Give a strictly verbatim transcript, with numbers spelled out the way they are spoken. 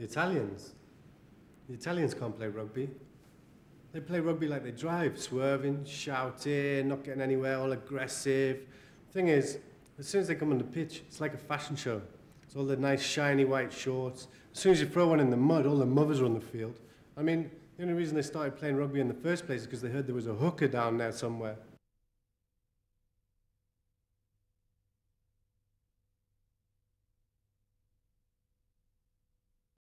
The Italians. The Italians can't play rugby. They play rugby like they drive, swerving, shouting, not getting anywhere, all aggressive. Thing is, as soon as they come on the pitch, it's like a fashion show. It's all the nice shiny white shorts. As soon as you throw one in the mud, all the mothers are on the field. I mean, the only reason they started playing rugby in the first place is because they heard there was a hooker down there somewhere.